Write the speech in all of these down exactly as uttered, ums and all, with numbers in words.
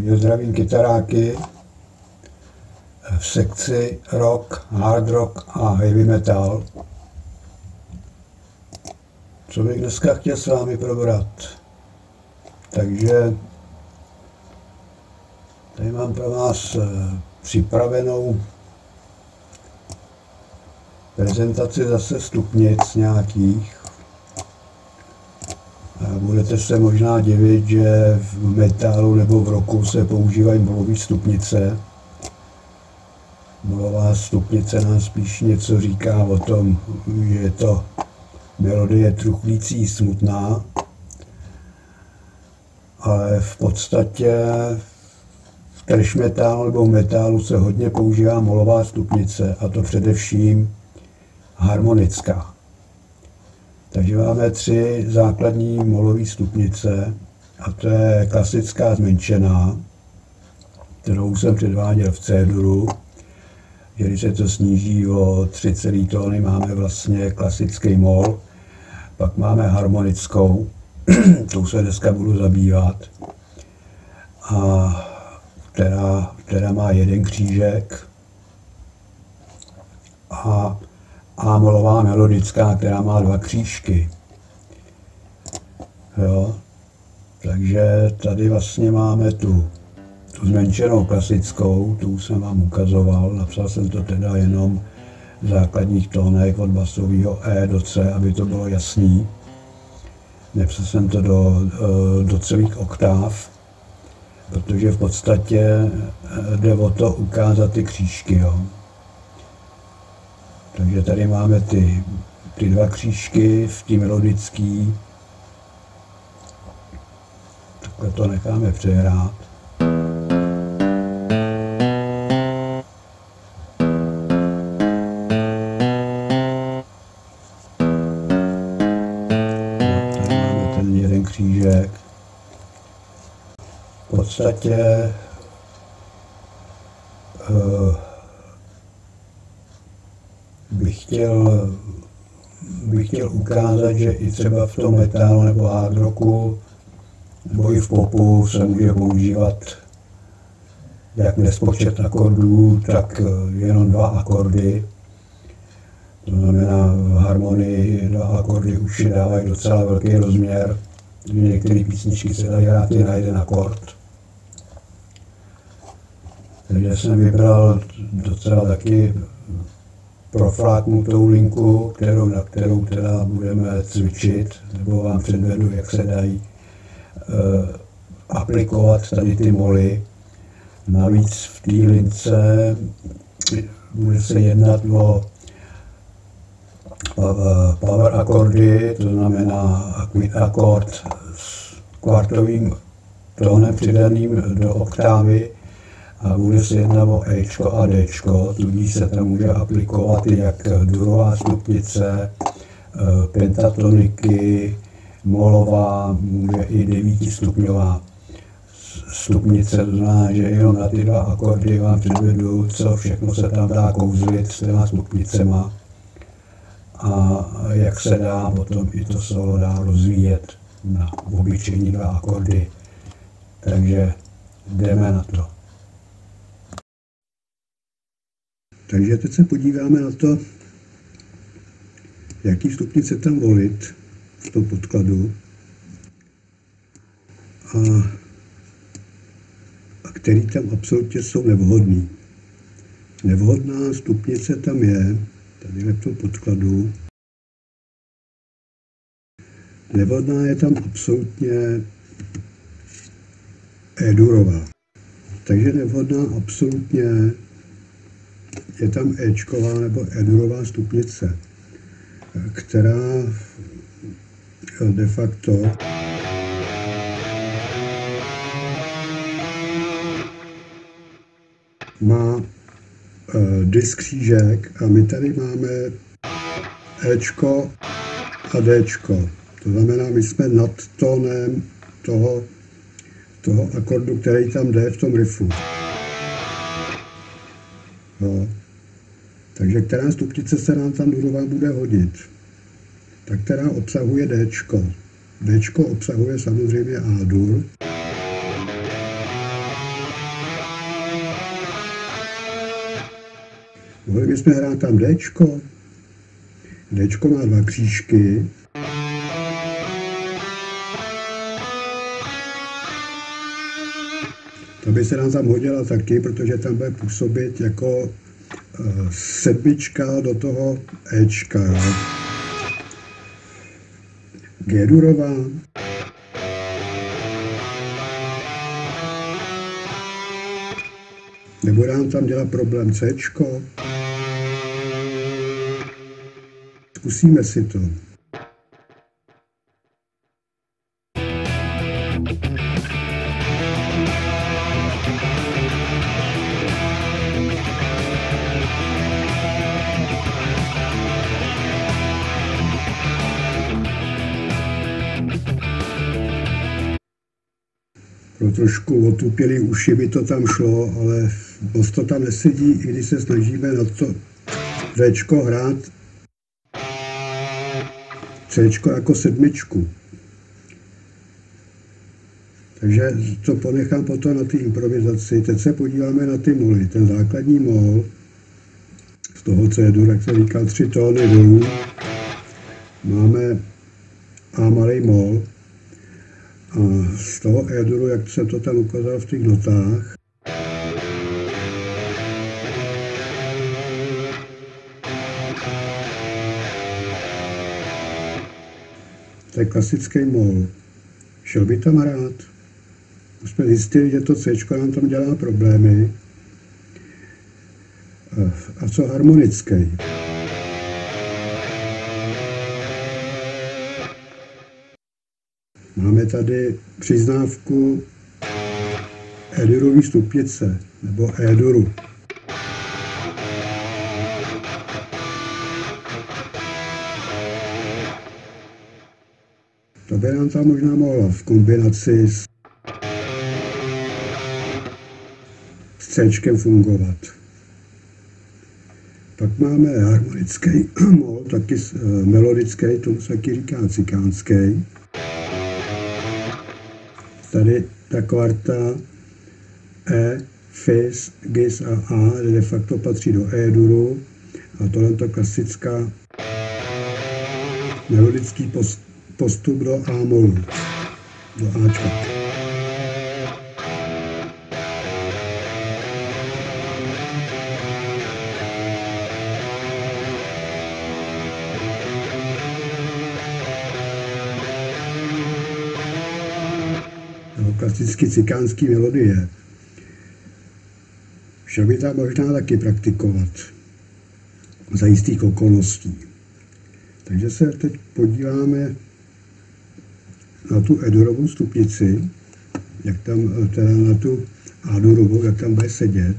Takže zdravím kytaráky v sekci rock, hard rock a heavy metal. Co bych dneska chtěl s vámi probrat? Takže tady mám pro vás připravenou prezentaci zase stupnic nějakých. Budete se možná divit, že v metalu nebo v rocku se používají molové stupnice. Molová stupnice nám spíš něco říká o tom, že je to melodie truchlící, smutná. Ale v podstatě v thrash metalu nebo metalu se hodně používá molová stupnice, a to především harmonická. Takže máme tři základní molové stupnice, a to je klasická zmenšená, kterou jsem předváděl v C-duru, že když se to sníží o tři celé tóny, máme vlastně klasický mol. Pak máme harmonickou, tou se dneska budu zabývat, a která, která má jeden křížek, a A molová melodická, která má dva křížky. Jo. Takže tady vlastně máme tu, tu zmenšenou klasickou, tu jsem vám ukazoval, napsal jsem to teda jenom v základních tónech od basového E do C, aby to bylo jasný. Nepsal jsem to do, do celých oktáv, protože v podstatě jde o to ukázat ty křížky. Jo. Takže tady máme ty, ty dva křížky v té melodický. Takhle to necháme přehrát. Tady máme ten jeden křížek. V podstatě uh, bych chtěl, bych chtěl ukázat, že i třeba v tom metalu nebo hard rocku nebo i v popu se může používat jak nespočet akordů, tak jenom dva akordy. To znamená, v harmonii dva akordy už dávají docela velký rozměr. Některé písničky se dají hrát i na jeden akord. Takže jsem vybral docela taky profláknutou linku, kterou, na kterou teda budeme cvičit, nebo vám předvedu, jak se dají uh, aplikovat tady ty moly. Navíc v té lince bude se jednat o uh, power akordy, to znamená quit akord s kvartovým tónem přidaným do oktávy, a bude se jednat o Ečko a Dčko, tudíž se tam může aplikovat jak durová stupnice, pentatoniky, molová, může i devítistupňová stupnice, to znamená, že jenom na ty dva akordy vám předvedu, co všechno se tam dá kouzlit s těma stupnicema a jak se dá potom i to solo dá rozvíjet na obyčejní dva akordy. Takže jdeme na to. Takže teď se podíváme na to, jaký stupnice tam volit v tom podkladu a, a který tam absolutně jsou nevhodný. Nevhodná stupnice tam je, tady v tom podkladu. Nevhodná je tam absolutně E-durová. Takže nevhodná absolutně je tam Ečková nebo E-durová stupnice, která de facto má disk křížek a my tady máme Ečko a Dčko. To znamená, my jsme nad tónem toho, toho akordu, který tam jde v tom riffu. No. Takže která stupnice se nám tam durová bude hodit? Tak která obsahuje Dčko. Dčko obsahuje samozřejmě A-dur. Mohli bychom hrát tam Dčko. Dčko má dva křížky. To by se nám tam hodila taky, protože tam bude působit jako uh, sedmička do toho Ečka. G-durová. Nebude nám tam dělat problém Cčko. Zkusíme si to. Pro trošku otupělý uši by to tam šlo, ale moc to tam nesedí, i když se snažíme na to Dčko hrát Cčko jako sedmičku. Takže to ponechám potom na ty improvizaci. Teď se podíváme na ty moly. Ten základní mol z toho C-dur, jak se říká, tři tóny dolů. Máme A malý mol. A z toho E-duru, jak jsem to tam ukázal v těch notách, to je klasický mol. Šel by tam hrát. Už jsme zjistili, že to Cčko nám tam dělá problémy. A co harmonický? Máme tady přiznávku E-durový stupnice, nebo E-duru. To by nám tam možná mohla v kombinaci s, s Cčkem fungovat. Pak máme harmonický mol, taky melodický, tomu se taky říká cikánský. Tady ta kvarta E, Fis, Gis a A de facto patří do E-duru a tohle je klasická melodický postup do A-molu, do Ačka. Klasicky cikánský melodie. Šel by tam možná taky praktikovat za jistých okolností. Takže se teď podíváme na tu E-durovou stupnici, jak tam, teda na tu A-durovou, jak tam bude sedět.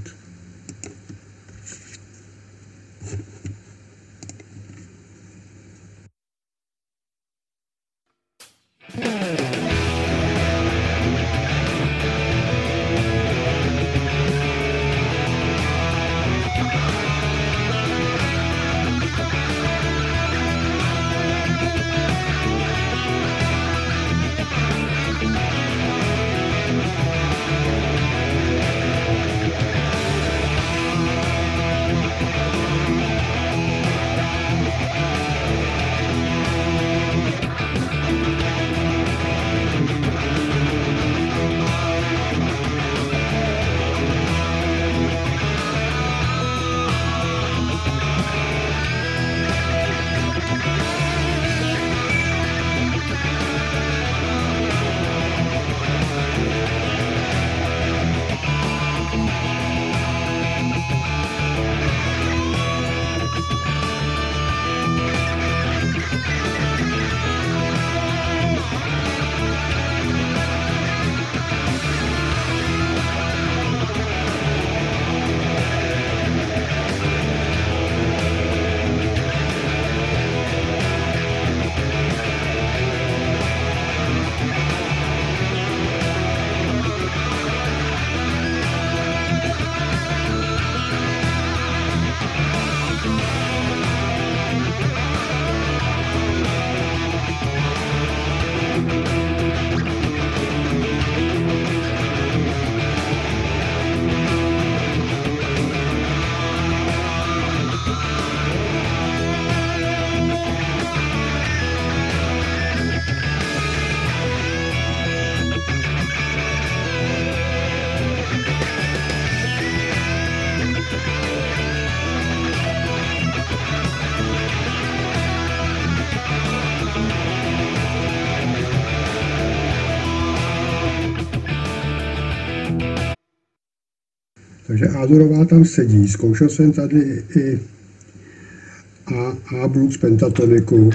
Takže A-durová tam sedí. Zkoušel jsem tady i A, A blues pentatoniku.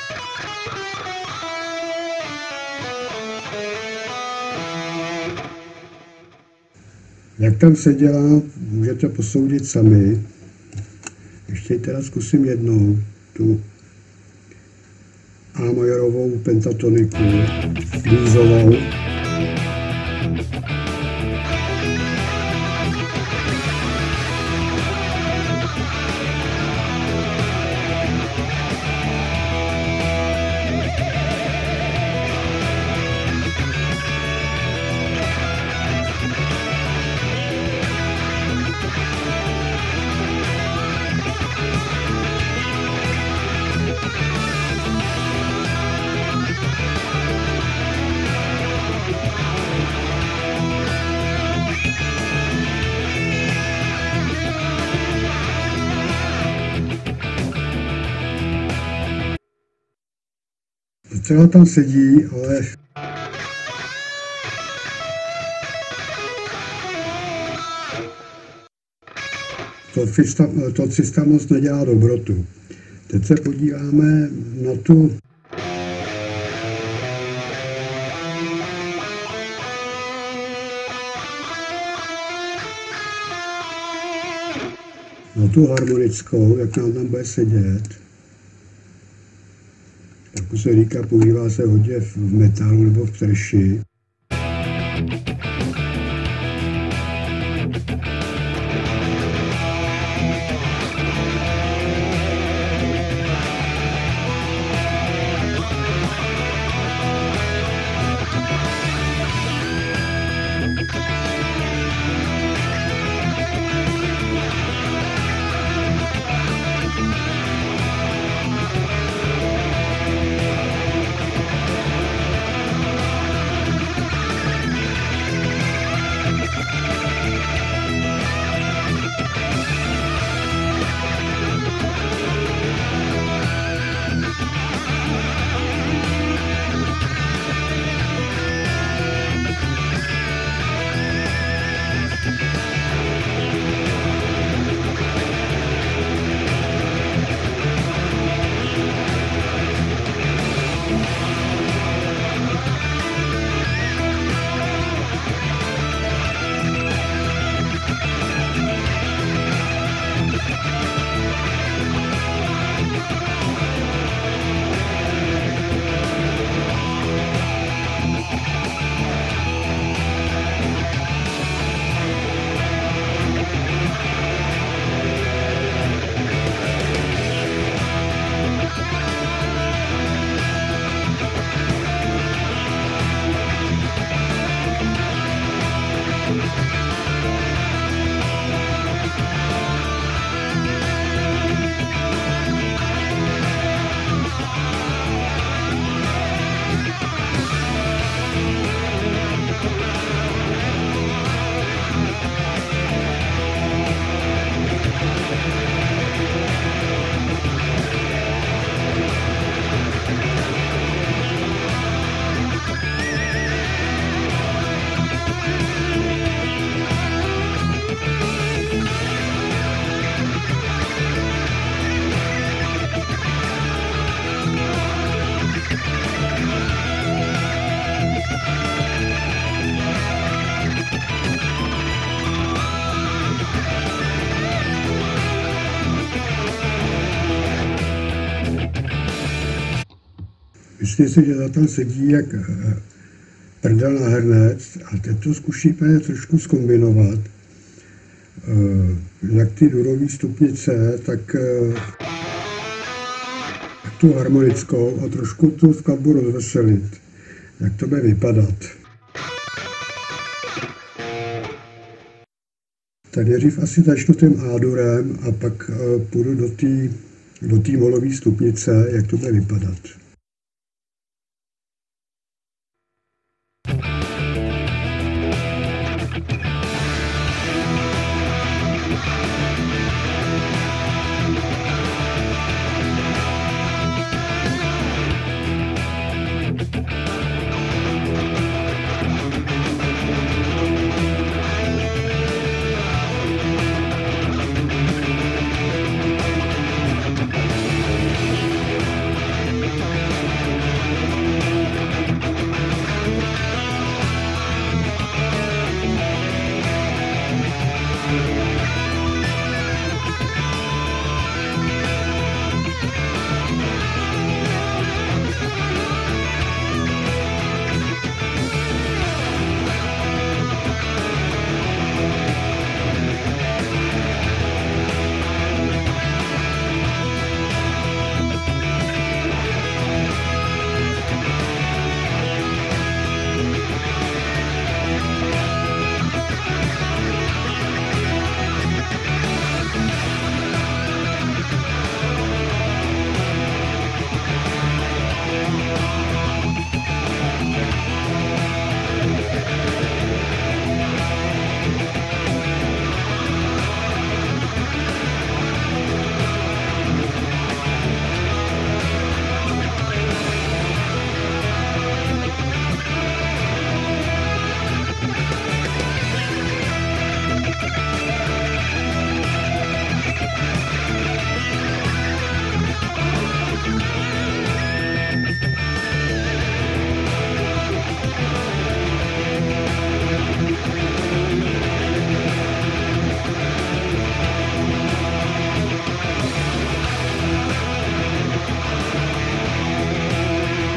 Jak tam seděla, můžete posoudit sami. Ještě teda zkusím jednou tu A majorovou pentatoniku, bluesovou. Docela tam sedí, ale to, to tři sta moc nedělá dobrotu. Teď se podíváme na tu na tu harmonickou, jak nám tam bude sedět. Jak se říká, používá se hodně v metalu nebo v trši. Myslím si, že za tam sedí jak prdel na hrnec a teď to zkusíme trošku zkombinovat. Jak ty durové stupnice, tak tu harmonickou a trošku tu skladbu rozveselit. Jak to bude vypadat. Tak nejdřív asi začnu tím A-durem a pak půjdu do té do té molové stupnice, jak to bude vypadat.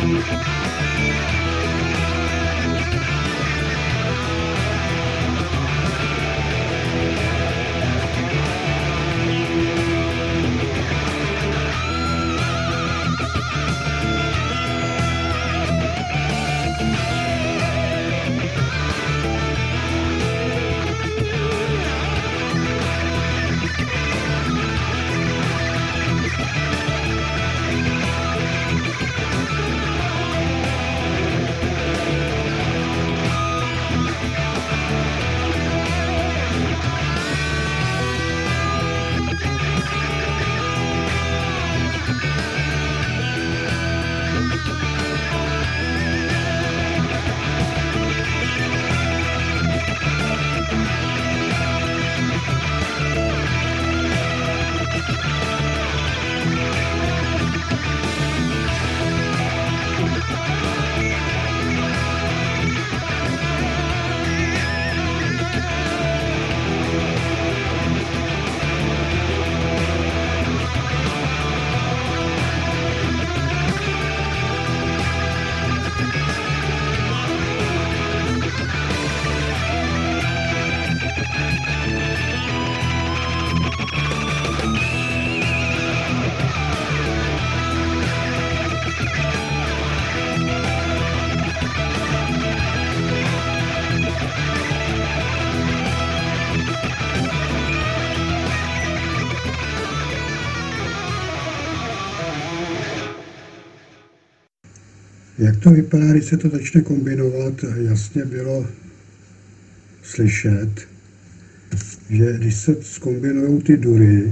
Jak to vypadá, když se to začne kombinovat, jasně bylo slyšet, že když se zkombinují ty dury,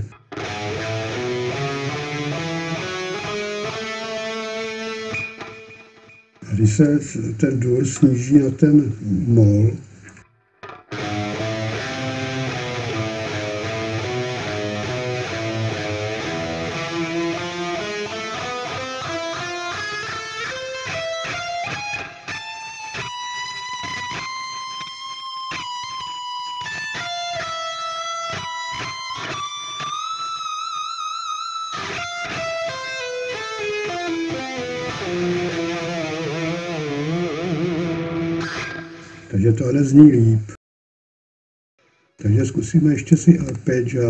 a když se ten dur sníží na ten mol, takže tohle zní líp. Takže zkusíme ještě si arpeggia.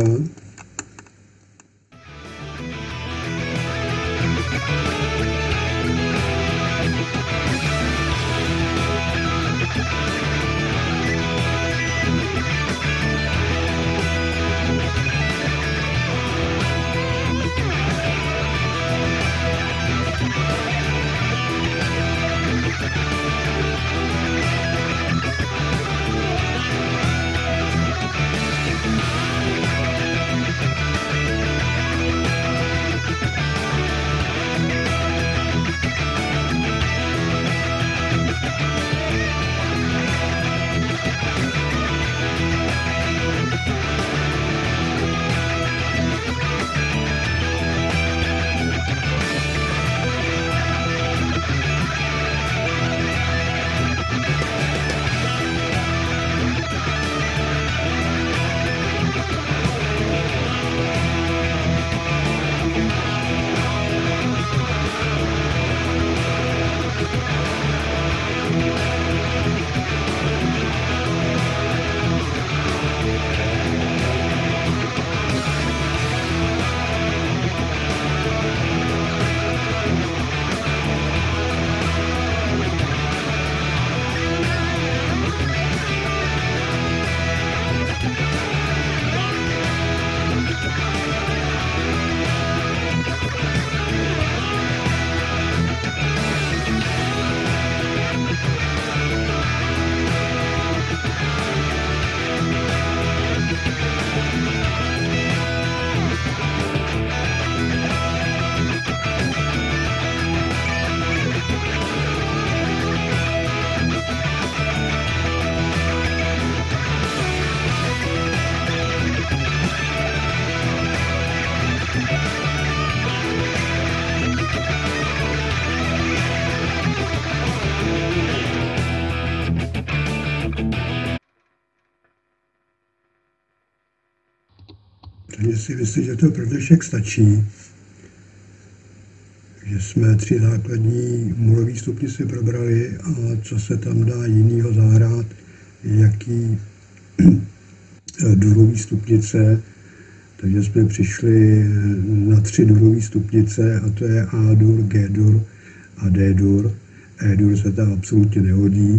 Takže si myslím, že to pro dnešek stačí. Takže jsme tři základní molové stupnice probrali a co se tam dá jinýho zahrát, jaký durový stupnice, takže jsme přišli na tři durové stupnice a to je A-dur, G-dur a D-dur. E-dur se tam absolutně nehodí.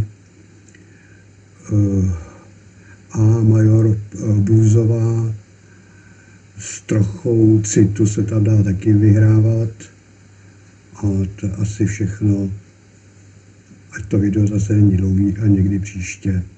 A major bluesová s trochou citu se tam dá taky vyhrávat. A to asi všechno. Ať to video zase není dlouhý a někdy příště.